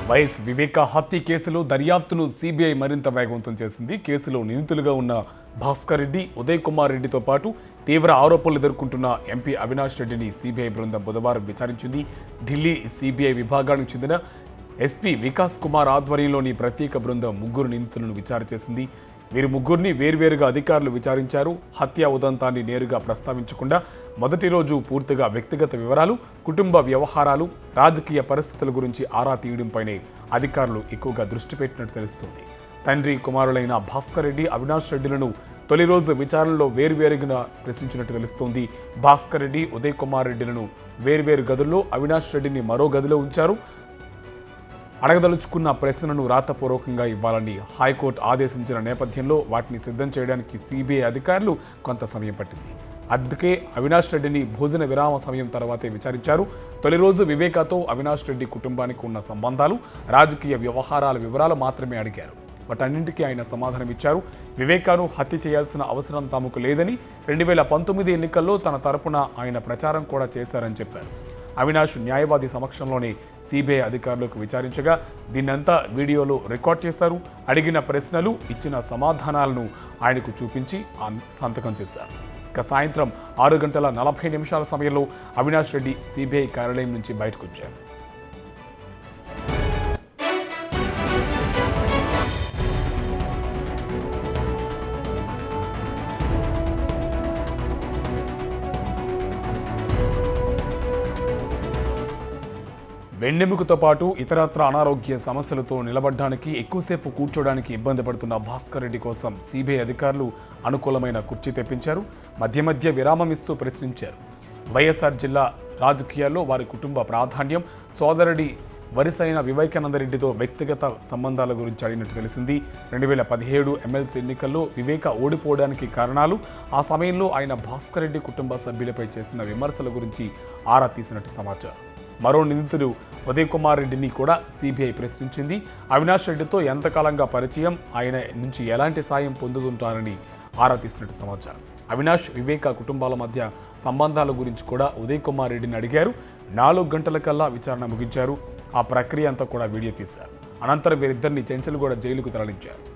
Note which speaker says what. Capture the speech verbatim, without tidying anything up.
Speaker 1: YS వివేక హత్య కేసులో దర్యాప్తును సిబిఐ మరింత వేగవంతం చేసింది. కేసులో నిందితులుగా ఉన్న భాస్కర్ రెడ్డి, ఉదయ్ కుమార్ రెడ్డితో పాటు తీవ్ర ఆరోపణలు ఎదుర్కొంటున్న ఎంపీ అవినాష్ రెడ్డిని సిబిఐ బృందం బుధవారం విచారించింది. ఢిల్లీ సిబిఐ విభాగానికి చెందిన ఎస్పీ వికాస్ కుమార్ ఆధ్వర్యంలోని ప్రత్యేక బృందం ముగ్గురు నిందితులను విచారణ చేసింది. వీరు ముగ్గురిని వేర్వేరుగా అధికారులు విచారించారు. హత్య ఉదంతాన్ని నేరుగా ప్రస్తావించకుండా మొదటి రోజు పూర్తిగా వ్యక్తిగత వివరాలు, కుటుంబ వ్యవహారాలు, రాజకీయ పరిస్థితుల గురించి ఆరా తీయడంపైనే అధికారులు ఎక్కువగా దృష్టి పెట్టినట్టు తెలుస్తుంది. తండ్రి కుమారులైన భాస్కర్ రెడ్డి, అవినాష్ రెడ్డిలను తొలి రోజు విచారణలో వేర్వేరుగా ప్రశ్నించినట్టు తెలుస్తోంది. భాస్కర్ రెడ్డి, ఉదయ్ కుమార్ రెడ్డిలను వేర్వేరు గదుల్లో, అవినాష్ రెడ్డిని మరో గదిలో ఉంచారు. అడగదలుచుకున్న ప్రశ్నలను రాతపూర్వకంగా ఇవ్వాలని హైకోర్టు ఆదేశించిన నేపథ్యంలో వాటిని సిద్ధం చేయడానికి సిబిఐ అధికారులు కొంత సమయం పట్టింది. అందుకే అవినాష్ రెడ్డిని భోజన విరామ సమయం తర్వాతే విచారించారు. తొలి రోజు వివేకాతో అవినాష్ రెడ్డి కుటుంబానికి ఉన్న సంబంధాలు, రాజకీయ వ్యవహారాల వివరాలు మాత్రమే అడిగారు. వాటన్నింటికీ ఆయన సమాధానం ఇచ్చారు. వివేకాను హత్య చేయాల్సిన అవసరం తమకు లేదని, రెండు వేల పంతొమ్మిది ఎన్నికల్లో తన తరపున ఆయన ప్రచారం కూడా చేశారని చెప్పారు. అవినాష్ న్యాయవాది సమక్షంలోనే సిబిఐ అధికారులకు విచారించగా దీన్నంతా వీడియోలో రికార్డ్ చేశారు. అడిగిన ప్రశ్నలు, ఇచ్చిన సమాధానాలను ఆయనకు చూపించి సంతకం చేశారు. ఇక సాయంత్రం ఆరు గంటల నలభై నిమిషాల సమయంలో అవినాష్ రెడ్డి సిబిఐ కార్యాలయం నుంచి బయటకు వచ్చారు. వెన్నెముకతో పాటు ఇతరత్ర అనారోగ్య సమస్యలతో నిలబడడానికి, ఎక్కువసేపు కూర్చోడానికి ఇబ్బంది పడుతున్న భాస్కర్ రెడ్డి కోసం సిబిఐ అధికారులు అనుకూలమైన కుర్చీ తెప్పించారు. మధ్య మధ్య విరామం ఇస్తూ ప్రశ్నించారు. వైఎస్ఆర్ జిల్లా రాజకీయాల్లో వారి కుటుంబ ప్రాధాన్యం, సోదరుడి వరిసైన వివేకానందరెడ్డితో వ్యక్తిగత సంబంధాల గురించి అడిగినట్టు తెలిసింది. రెండు వేల పదిహేడు ఎమ్మెల్సీ ఎన్నికల్లో వివేక ఓడిపోవడానికి కారణాలు, ఆ సమయంలో ఆయన భాస్కర్ రెడ్డి కుటుంబ సభ్యులపై చేసిన విమర్శల గురించి ఆరా తీసినట్టు సమాచారం. మరో నిందితుడు ఉదయ్ కుమార్ రెడ్డిని కూడా సిబిఐ ప్రశ్నించింది. అవినాష్ రెడ్డితో ఎంతకాలంగా పరిచయం, ఆయన నుంచి ఎలాంటి సాయం పొందుతుంటారని ఆరా తీసినట్టు సమాచారం. అవినాష్, వివేక కుటుంబాల మధ్య సంబంధాల గురించి కూడా ఉదయ్ కుమార్ రెడ్డిని అడిగారు. నాలుగు గంటల కల్లా విచారణ ముగించారు. ఆ ప్రక్రియ అంతా కూడా వీడియో తీశారు. అనంతరం వీరిద్దరిని చెంచల్గూడ జైలుకు తరలించారు.